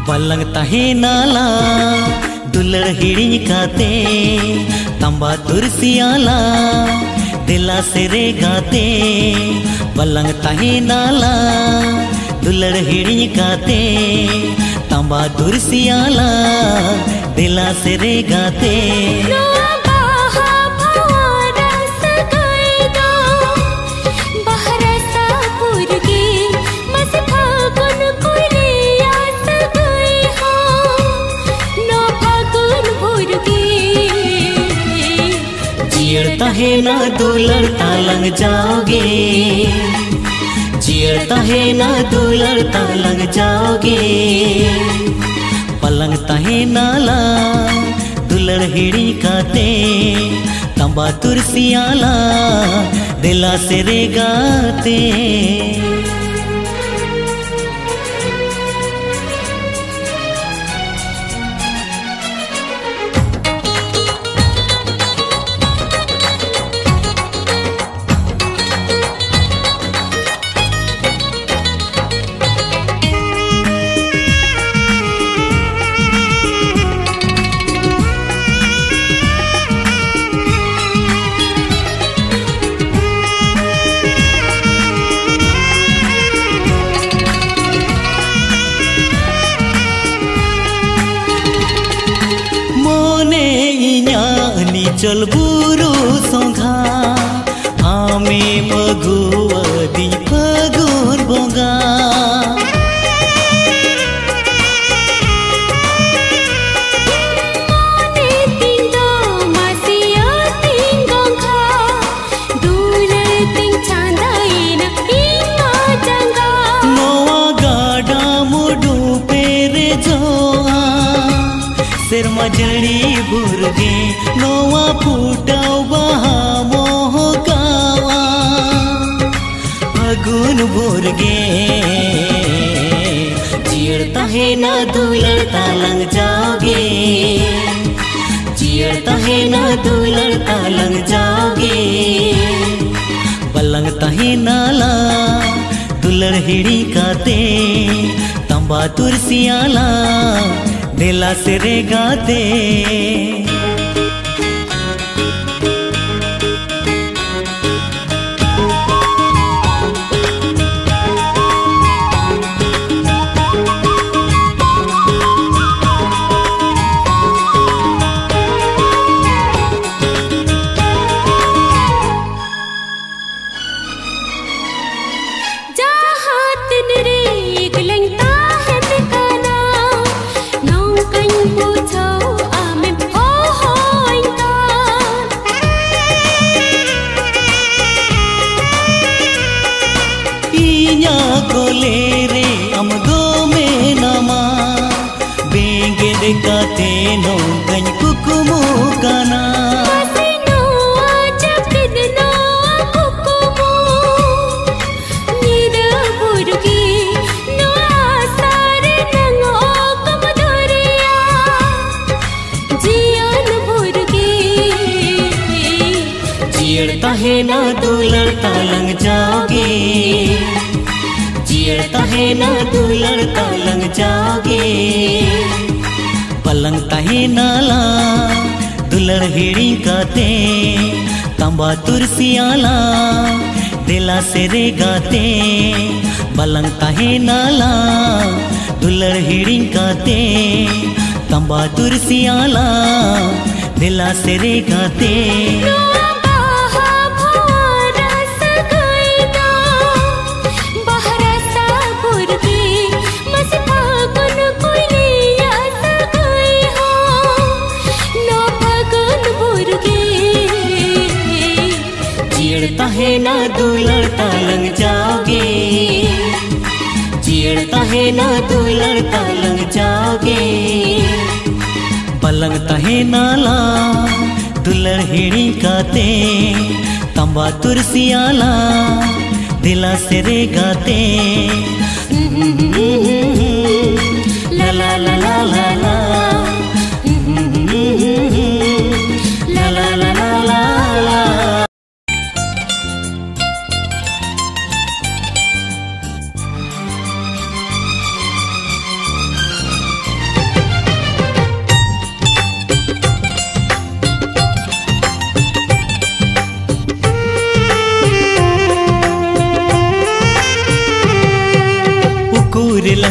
पलंग तहे नाला दुलड़ हिड़ी काते तंबा तुरसियाला दिला से रे गाते। पलंग तहे नाला दुलड़ हिड़ी काते तंबा तुरसियाला दिला से रे गाते। जियड़ता है ना दुलड़ता लंग जाओगे, जियड़ता है ना दुलड़ता लंग जाओगे। पलंग तहे नाला दुलड़ हिड़ी काते तंबा तुरसियाला दिला से रे गाते। चल बुरु सोंघा आमे मगुआ दी फगुन बोंगा। नोआ गाडा मुडू पेरे जोआ सिरमा जड़ी बुरगे नोआ फूटाओ बहा मोह गावा फगुन बुरगे। जियड़ता है ना दुलड़ता लंग जाओगे, जियड़ता है ना दुलड़ता लंग जाओगे। पलंग तहे नाला दुलड़ हिड़ी काते तंबा तुरसियाला दिला से रे गाते। कोले रे हम दो में नमा बेंगे देखाते नो गंज कुकुमु गाना। जियड़ता है ना दुलड़ता लंग जाओगे, जियड़ता है ना दुलड़ता लंग जाओगे। पलंग तहे नाला दुलड़ हिड़ी काते तंबा तुरसियाला दिला से रे गाते। पलंग तहे नाला दुलड़ हिड़ी काते तंबा तुरसियाला दिला से रे गाते। जियड़ता है ना दुलड़ता लंग जाओगे, जियड़ता है ना दुलड़ता लंग जाओगे। पलंग तहे नाला दुलड़ हिड़ी काते तंबा तुरसियाला दिला से रे गाते। ला ला ला ला ला ला ला ला ला ला ला।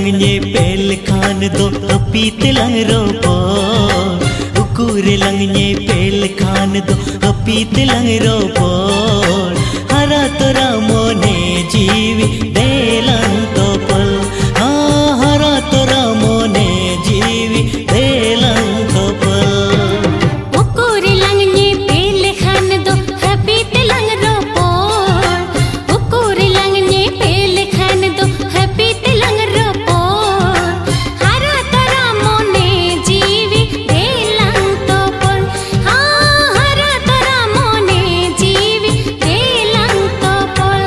लंगने पेल खान दो पीत लंग रोपो उकुर लंगने पेल खान दो पीत लंग रोपो हरा तोरा मोने जीवी देलं तो पल हाँ हरा तोरा मोने जीवी देलं तो पल उकुर लंगने पेल खान दो पीत लंग रोपो उकुर लंगने पेल खान दो पीत लंग रोपो हरा तोरा मोने जीवी देलं तो पल हाँ हरा तोरा मोने जीवी देलं तो पल।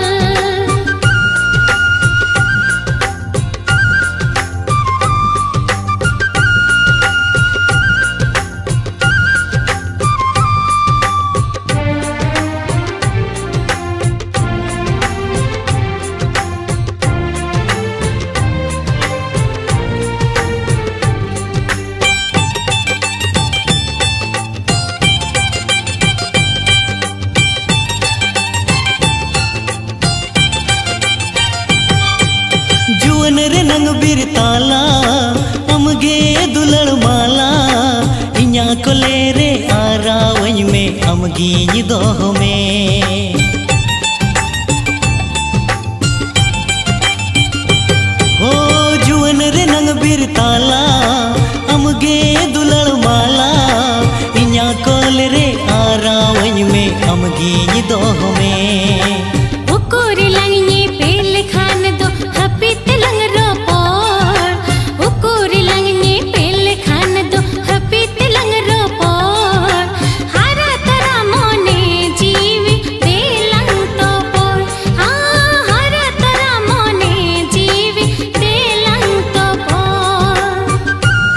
जुवन रे नंग बीर ताला अमगे दुलड़ माला इन्या को ले रे आरा वही में अमगी दोह में हो जुवन रे नंग बीर ताला अमगे दुलड़ माला इन्या को ले रे आरा वही में अमगी दोह में उकुर लंगने पेल खान दो पीत लंग रोपो उकुर लंगने पेल खान दो पीत लंग रोपो हरा तोरा मोने जीवी देलं तो पल हाँ हरा तोरा मोने जीवी देलं तो पल।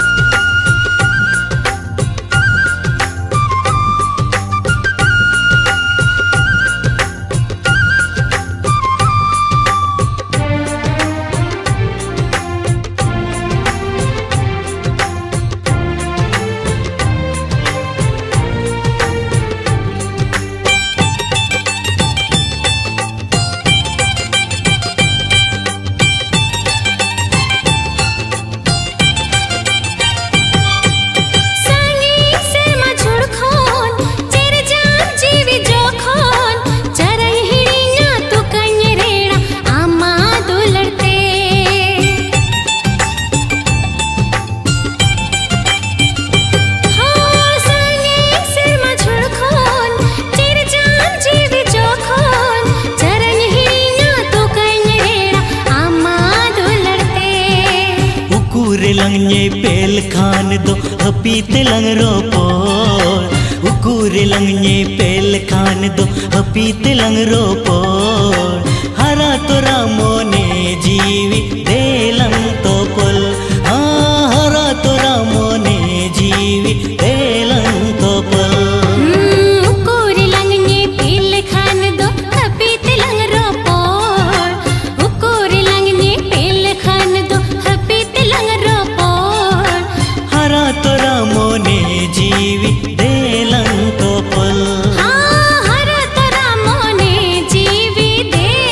लंगने पेल खान दो पीत लंग रोपो उकुर लंगने पेल खान दो पीत लंग रोपो हरा तोरा मोने जीवी देलं तो पल हाँ हरा तोरा मोने जीवी देलं तो पल। उकुर लंगने पेल खान दो पीत लंग रोपो उकुर लंगने पेल खान दो पीत लंग रोपो हरा तोरा मोने जीवी देलं तो पल हाँ हरा तोरा मोने जीवी दे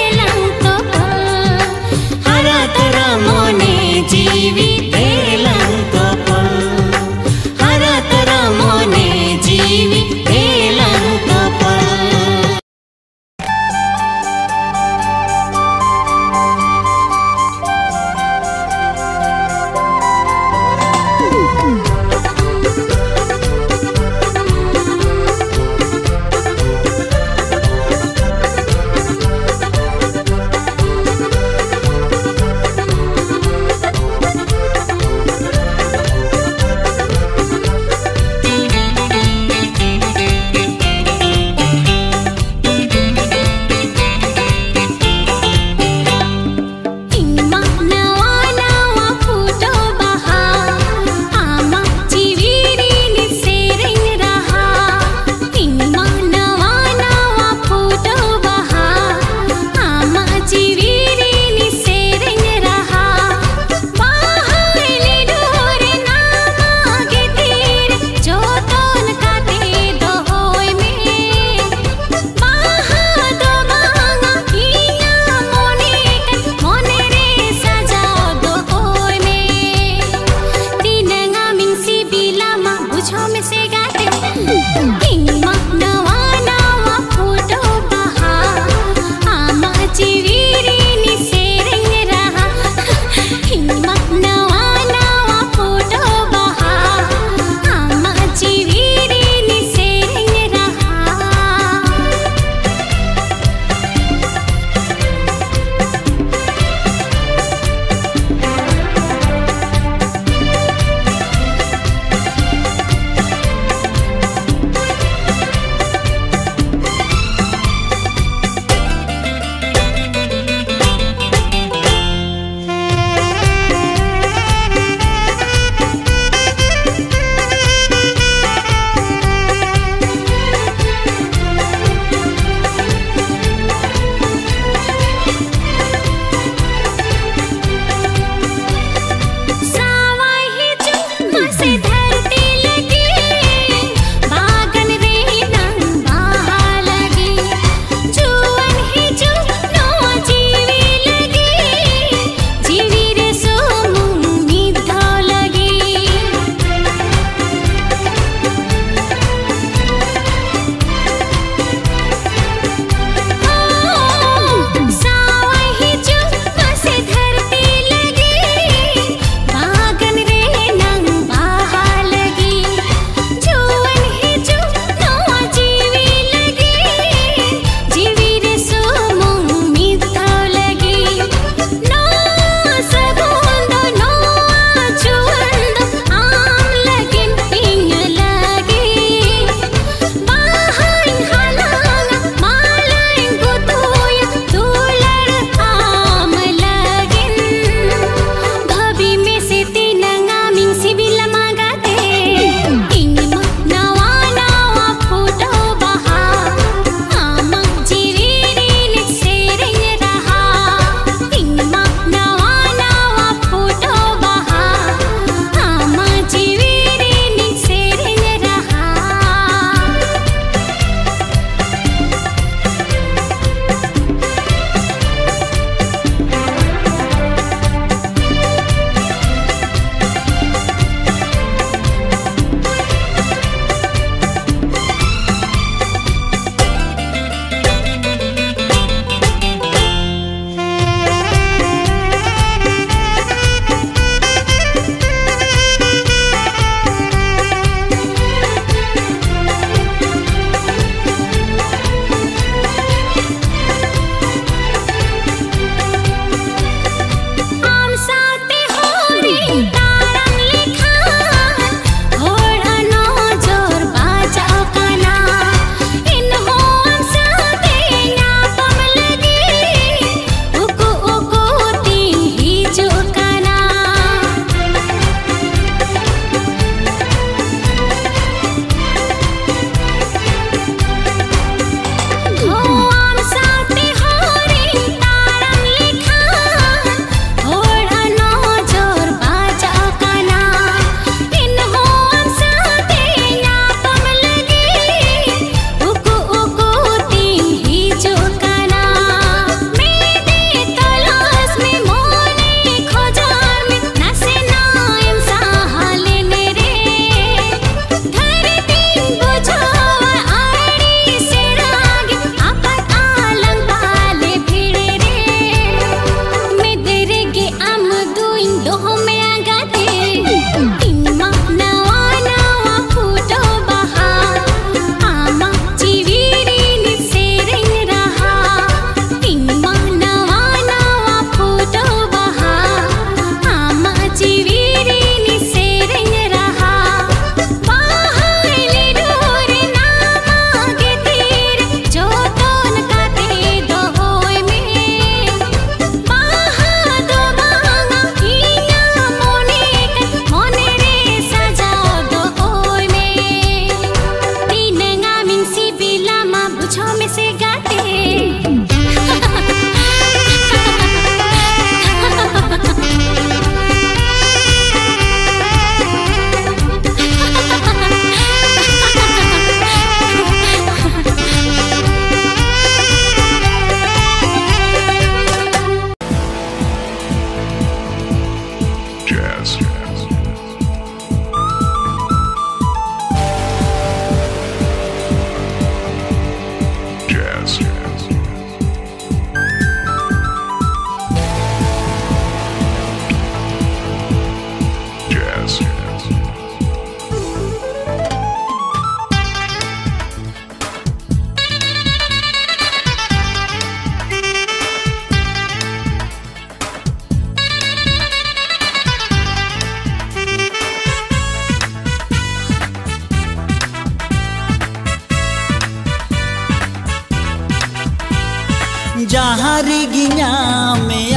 जहाँ रिगिया में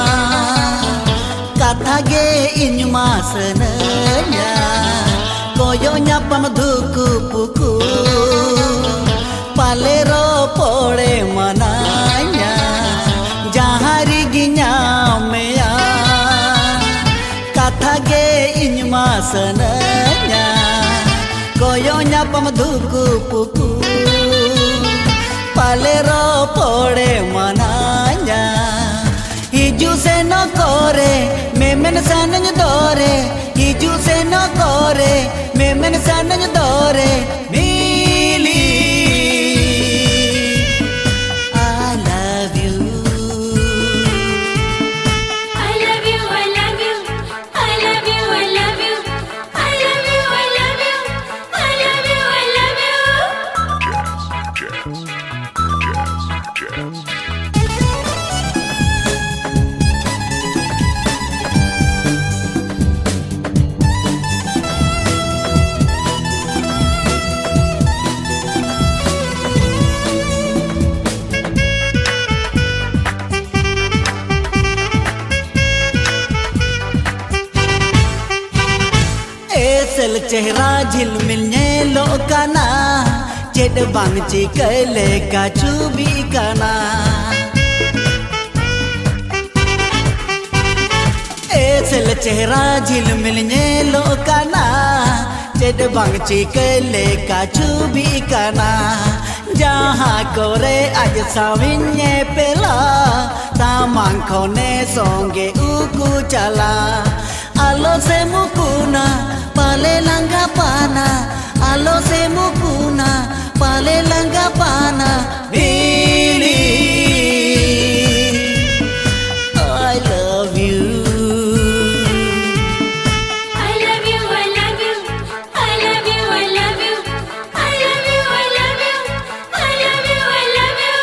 कथा गे इनमा सनया कोयो न्यापम धुकु पुकु पाले रो पोड़े मनाया जहाँ रिगिया में कथा गे इनमा सनया कोयो न्यापम धुकु पुकु पाले रो पोड़े मनाया हिजू से न कोरे मेमन सानज दोरे हिजू से न कोरे मेमन सानज दोरे मिली I love you I love you, I love you, I love you, I love you, I love you, I love you, I love you, I love you. सल चेहरा झिलमिलने लोकाना चेड बांग चिकले का चुबी काना सल चेहरा झिलमिलने लोकाना चेड बांग चिकले का चुबी काना जहाँ कोरे आज साविन्ये पेला तामांग खोने सोंगे उकु चला आलो से मुकुना पाले लंगा पाना आलो से मुकुना पाले लंगा पाना बीली I love you I love you, I love you, I love you, I love you, I love you, I love you, I love you, I love you.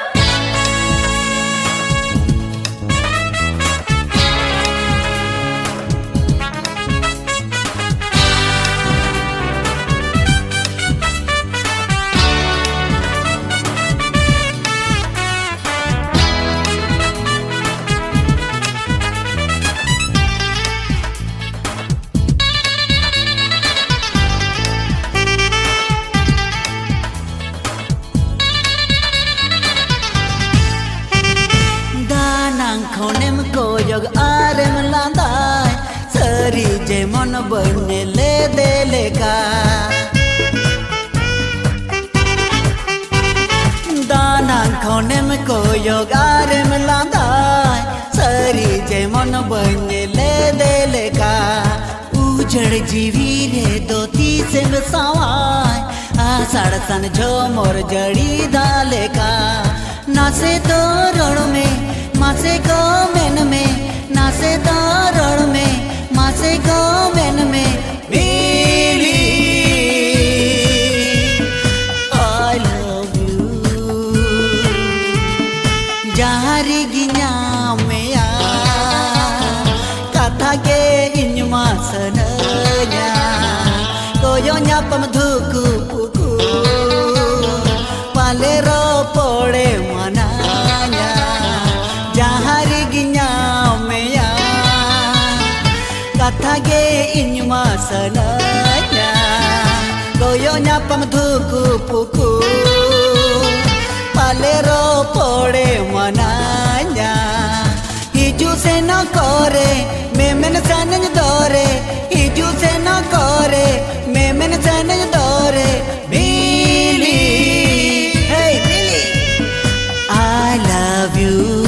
खोनेम को योग आरेम लांदाय सरी जे मन बने ले दे लेका दाना खोनेम को योग आरेम लांदाय सरी जे मन बने ले दे लेका उजड़ जीवी रे दोती से मसावाय आषाढ़ सन झो मोर जड़ी दाले का नासे तो रण में मासे को मेन में नासे तो रण में मासे को मेन में मिली I love you जहाँ रिगिया में कथा के इनमा सनया कोयो न्यापम धुकु पुकु पाले रो पोड़े मनाया जहाँ रिगिया में कथा गे इनमा सनया कोयो न्यापम धुकु पुकु पाले रो पोड़े मनाया हिजू से न कोरे मेमन सानज दोरे हिजू से न कोरे मेमन सानज दोरे मिली Hey Billy I love you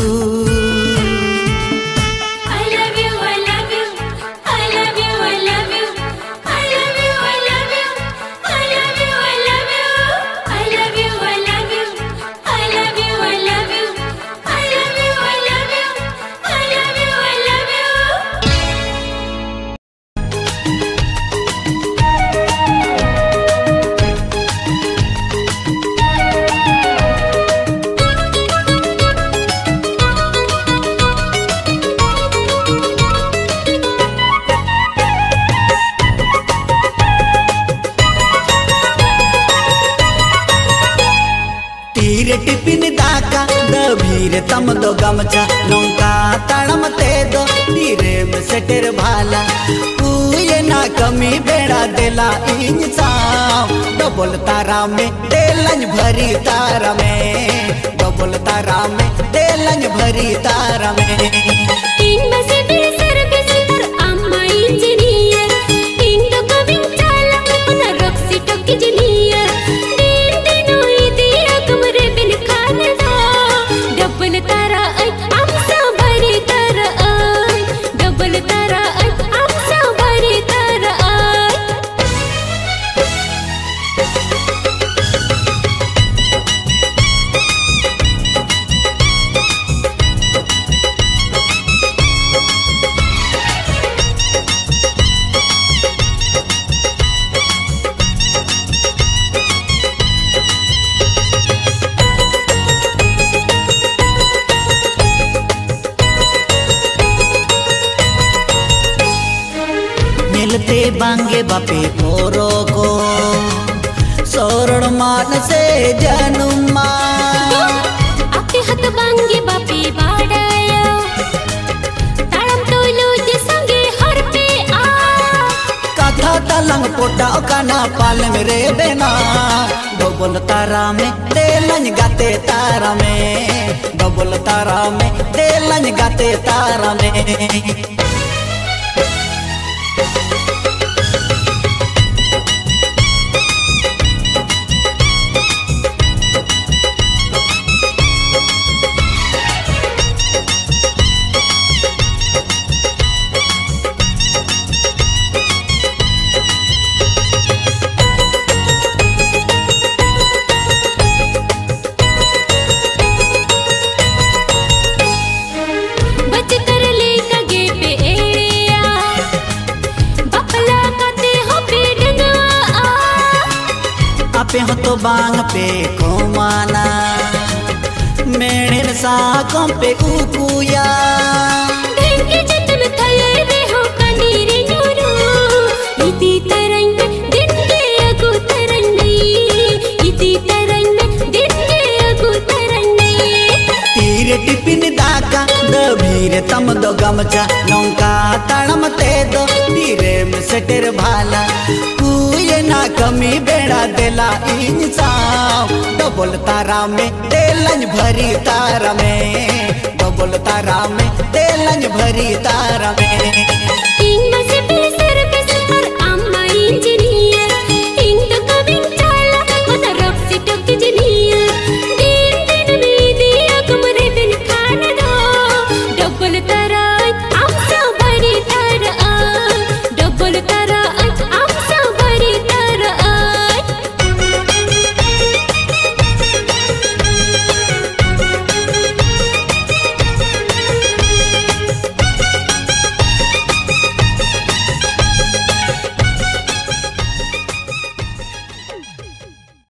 धीरे तम दो गमचा नौका ताड़म ते दो धीरे में सेटर भाला ये ना कमी बेड़ा देला इंसाफ डबल तारा में देलन भरी तारा में डबल तारा में देलन भरी तारा में तीन बजे मेरे सर्विस पर अम्मा इंजीनियर तीन तो कभी चाला अपना रक्सी टक इंजीनियर दिन दिन हुई दिया कमरे बिन खाने दा डबल तारा आई आमसा भरी तारा आई डबल तारा आई आमसा भरी तारा आई मिलते बांगे बापे पोरो को सोरण मान से जनुमा आपे हाथ बांगे बापे बाड़ाया ताड़म तोलो जे संगे हर पे आ कथा तलंग पोटा काना पाल मेरे बेना डबल तारा में देलन गाते तारा में डबल तारा में देलन गाते तारा में पे हो तो बांग पे को माना मेरे साकों पे उकुया देंगे जतन थये रे हो कनीरे नूरू इती तरंग दिन के अगु तरंगी इती तरंग दिन के अगु तरंगी तीरे टिपिन दाका दबीरे तम दो गमचा नौका ताड़म ते दो धीरे में सेटर भाला ये ना कमी बेड़ा देला इंसाफ डबल तारा में देलन भरी तारा में डबल तारा में देलन भरी तारा में